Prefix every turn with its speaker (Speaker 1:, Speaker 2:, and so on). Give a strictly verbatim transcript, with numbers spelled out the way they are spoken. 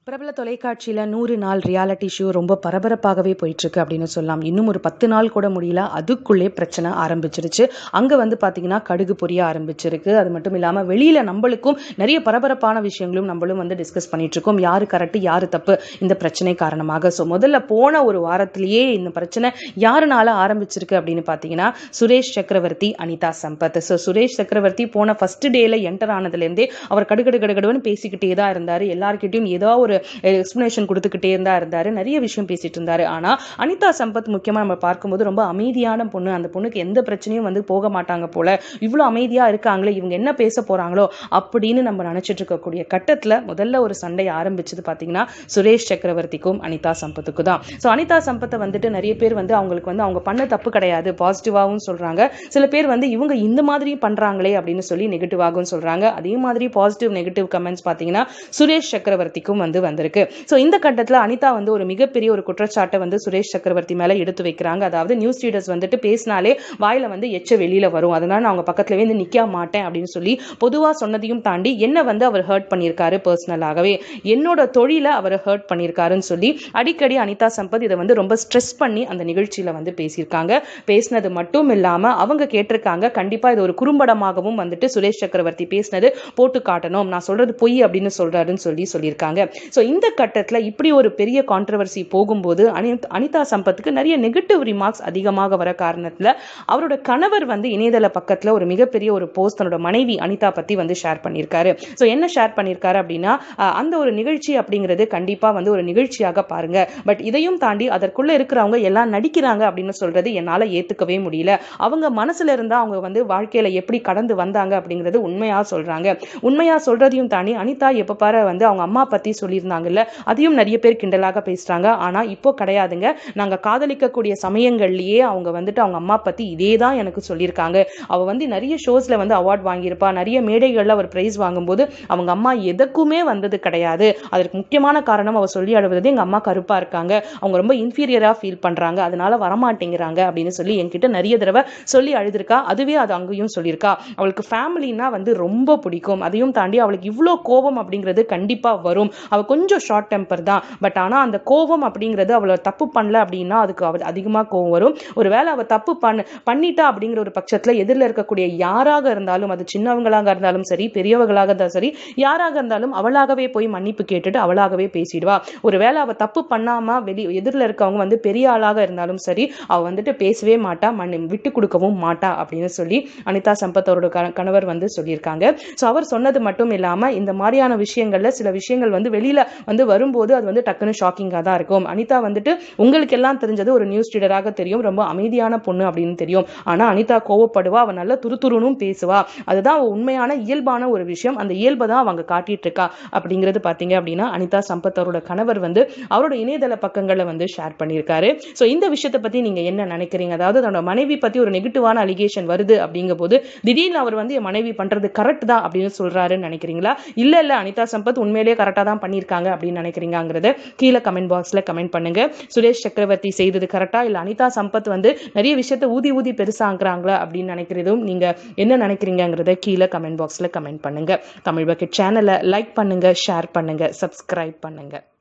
Speaker 1: பிரபல தொலைக்காட்சியில் நூறு நாள் ரியாலிட்டி ஷோ ரொம்ப பரபரப்பாகவே போயிட்டுருக்கு அப்படின்னு சொல்லலாம். இன்னும் ஒரு பத்து நாள் கூட முடியல, அதுக்குள்ளே பிரச்சனை ஆரம்பிச்சிருச்சு. அங்கே வந்து பார்த்தீங்கன்னா கடுகு பொரிய ஆரம்பிச்சிருக்கு. அது மட்டும் இல்லாமல் வெளியில் நம்மளுக்கும் நிறைய பரபரப்பான விஷயங்களும் நம்மளும் வந்து டிஸ்கஸ் பண்ணிட்டு இருக்கோம். யாரு கரெக்டு யாரு தப்பு இந்த பிரச்சனை காரணமாக. ஸோ முதல்ல போன ஒரு வாரத்திலேயே இந்த பிரச்சனை யாருனால ஆரம்பிச்சிருக்கு அப்படின்னு பார்த்தீங்கன்னா சுரேஷ் சக்கரவர்த்தி, அனிதா சம்பத். ஸோ சுரேஷ் சக்கரவர்த்தி போன ஃபர்ஸ்ட் டேல என்டர் ஆனதுலேருந்தே அவர் கடுகடு கடுகடுன்னு பேசிக்கிட்டே தான் இருந்தார். எல்லார்கிட்டையும் ஏதோ ஒரு எக்ஸ்பிளனேஷன் கொடுத்துக்கிட்டே இருந்தா இருந்தாரு நிறைய விஷயம் பேசிட்டு இருந்தாரு. ஆனா அனிதா சம்பத் முக்கியமா நம்ம பார்க்கும்போது ரொம்ப அமைதியான பொண்ணு. அந்த பொண்ணுக்கு எந்த பிரச்சனையும் வந்து போக மாட்டாங்க போல. இவ்வளவு அமைதியா இருக்காங்களே, இவங்க என்ன பேச போறாங்களோ அப்படின்னு நம்ம நினைச்சிட்டு இருக்கக்கூடிய கட்டத்துல முதல்ல ஒரு சண்டை ஆரம்பிச்சது பாத்தீங்கன்னா சுரேஷ் சக்கரவர்த்திக்கும் அனிதா சம்பத்துக்கும் தான். ஸோ அனிதா சம்பத்தை வந்துட்டு நிறைய பேர் வந்து அவங்களுக்கு வந்து அவங்க பண்ண தப்பு கிடையாது பாசிட்டிவாகவும் சொல்றாங்க. சில பேர் வந்து இவங்க இந்த மாதிரி பண்றாங்களே அப்படின்னு சொல்லி நெகட்டிவாகவும் சொல்றாங்க. அதே மாதிரி பாசிட்டிவ் நெகட்டிவ் கமெண்ட்ஸ் பாத்தீங்கன்னா சுரேஷ் சக்கரவர்த்திக்கும் வந்து வந்திருக்கு. சோ இந்த கட்டத்துல அனிதா வந்து ஒரு மிகப்பெரிய ஒரு குற்றச்சாட்டை வந்து சுரேஷ் சக்கரவர்த்தி மேல எடுத்து வைக்கிறாங்க. அதாவது நியூஸ் ரீடர்ஸ் வந்துட்டு பேசினாலே வாயில வந்து எச்ச வெளியில வரும், அதனால நான் அவங்க பக்கத்துல வந்து நிக்க மாட்டேன் அப்படின்னு சொல்லி பொதுவா சொன்னதையும் தாண்டி என்ன வந்து அவர் ஹர்ட் பண்ணியிருக்காரு, பர்சனலாகவே என்னோட தொழில அவர் ஹர்ட் பண்ணியிருக்காருன்னு சொல்லி அடிக்கடி அனிதா சம்பத் இதை வந்து ரொம்ப ஸ்ட்ரெஸ் பண்ணி அந்த நிகழ்ச்சியில வந்து பேசியிருக்காங்க. பேசினது மட்டும் இல்லாம அவங்க கேட்டிருக்காங்க, கண்டிப்பா இது ஒரு குறும்படமாகவும் வந்துட்டு சுரேஷ் சக்கரவர்த்தி பேசினது போட்டு காட்டணும், நான் சொல்றது பொய் அப்படின்னு சொல்றாருன்னு சொல்லி சொல்லியிருக்காங்க. சோ இந்த கட்டத்துல இப்படி ஒரு பெரிய கான்ட்ரோவர்சி போகும்போது அனிதா சம்பத்துக்கு நிறைய நெகட்டிவ் ரிமார்க்ஸ் அதிகமாக வர காரணத்துல அவரோட கணவர் வந்து இணையதள பக்கத்துல ஒரு மிகப்பெரிய ஒரு போஸ்ட் தன்னோட மனைவி அனிதா பத்தி வந்து ஷேர் பண்ணியிருக்காரு. சோ என்ன ஷேர் பண்ணியிருக்காரு அப்படின்னா, அந்த ஒரு நிகழ்ச்சி அப்படிங்கிறது கண்டிப்பா வந்து ஒரு நிகழ்ச்சியாக பாருங்க, பட் இதையும் தாண்டி அதற்குள்ள இருக்கிறவங்க எல்லாம் நடிக்கிறாங்க அப்படின்னு சொல்றது என்னால ஏத்துக்கவே முடியல. அவங்க மனசுல இருந்தா அவங்க வந்து வாழ்க்கையில எப்படி கடந்து வந்தாங்க அப்படிங்கிறது உண்மையா சொல்றாங்க. உண்மையா சொல்றதையும் தாண்டி அனிதா எப்ப பாரு வந்து அவங்க அம்மா பத்தி சொல்லியிருந்தாங்கல்ல, அதையும் நிறைய பேர் கிண்டலாக பேசுறாங்க. ஆனா இப்போ கிடையாதுங்க, நாங்க காதலிக்கக்கூடிய சமயங்கள்லயே அவங்க வந்துட்டு அவங்க அம்மா பத்தி இதே தான் எனக்கு சொல்லியிருக்காங்க. அவ வந்து நிறைய ஷோஸ்ல வந்து அவார்ட் வாங்கியிருப்பா, நிறைய மேடைகள்ல அவர் பிரைஸ் வாங்கும்போது அவங்க அம்மா எதுக்குமே வந்தது கிடையாது. அதற்கு முக்கியமான காரணம் அவ சொல்லி அழுவது எங்க அம்மா கருப்பா இருக்காங்க, அவங்க ரொம்ப இன்ஃபீரியரா ஃபீல் பண்றாங்க, அதனால வரமாட்டேங்கிறாங்க அப்படின்னு சொல்லி என்கிட்ட நிறைய தடவை சொல்லி அழுதுருக்கா. அதுவே அது அங்கேயும் சொல்லியிருக்கா. அவளுக்கு ஃபேமிலினா வந்து ரொம்ப பிடிக்கும். அதையும் தாண்டி அவளுக்கு இவ்வளோ கோபம் அப்படிங்கிறது கண்டிப்பா வரும். அவ கொஞ்சம் ஷார்ட் டெம்பர் தான், பட் ஆனா அந்த கோபம் அப்படிங்கிறது அவளை தப்பு பண்ணல அப்படின்னா அதுக்கு அவ அதிகமா கோபம் வரும். ஒருவேளை அவ தப்பு பண்ண பண்ணிட்டா அப்படிங்கிற ஒரு பட்சத்துல எதிரில் இருக்கக்கூடிய யாராக இருந்தாலும், அது சின்னவங்களாக இருந்தாலும் சரி பெரியவங்களாக இருந்தாலும் சரி யாராக இருந்தாலும் அவளாகவே போய் மன்னிப்பு கேட்டுட்டு அவளாகவே பேசிடுவா. ஒருவேளை அவ தப்பு பண்ணாம வெளி எதிரில் இருக்கவங்க வந்து பெரிய ஆளாக இருந்தாலும் சரி அவ வந்துட்டு பேசவே மாட்டா, மன்னி விட்டு கொடுக்கவும் மாட்டா அப்படின்னு சொல்லி அனிதா சம்பத் அவரோட கணவர் வந்து சொல்லியிருக்காங்க. சோ அவர் சொன்னது மட்டும் இல்லாம இந்த மாதிரியான விஷயங்கள்ல சில விஷயங்கள் வந்து வெளியில வந்து வரும்போது அது வந்து டக்குன்னு ஷாக்கிங்கா தான் இருக்கும். அனிதா வந்துட்டு உங்களுக்கு எல்லாம் தெரிஞ்சது ஒரு நியூஸ் ரீடராக தெரியும், ரொம்ப அமைதியான பொண்ணு அப்படின்னு தெரியும். ஆனா அனிதா கோவப்படுவா, அவ நல்ல துருதுருனும் பேசுவா. அதுதான் உண்மையான இயல்பான ஒரு விஷயம். அந்த இயல்பை தான் அவங்க காட்டிட்டு இருக்கா அப்படிங்கிறது பாத்தீங்க அப்படின்னா அனிதா சம்பத் அவரோட கணவர் வந்து அவரோட இணையதள பக்கங்களை வந்து ஷேர் பண்ணியிருக்காரு. சோ இந்த விஷயத்தை பத்தி நீங்க என்ன நினைக்கிறீங்க? அதாவது தன்னோட மனைவி பத்தி ஒரு நெகட்டிவான அலிகேஷன் வருது அப்படிங்கும் போது திடீர்னு அவர் வந்து என் மனைவி பண்றது கரெக்ட் தான் அப்படின்னு சொல்றாருன்னு நினைக்கிறீங்களா, இல்ல இல்ல அனிதா சம்பத் உண்மையிலேயே கரெக்டா தான் பண்ணிருக்காங்க அப்படின்னு நினைக்கிறீங்கிறத கீழே கமெண்ட் பாக்ஸ்ல கமெண்ட் பண்ணுங்க. சுரேஷ் சக்கரவர்த்தி செய்தது கரெக்டா, இல்ல அனிதா சம்பத் வந்து நிறைய விஷயத்தை ஊதி ஊதி பெருசாங்கிறாங்களா அப்படின்னு நினைக்கிறதும் நீங்க என்ன நினைக்கிறீங்கிறத கீழே கமெண்ட் பாக்ஸ்ல கமெண்ட் பண்ணுங்க. தமிழ் பக்கெட் சேனலை லைக் பண்ணுங்க, ஷேர் பண்ணுங்க, சப்ஸ்கிரைப் பண்ணுங்க.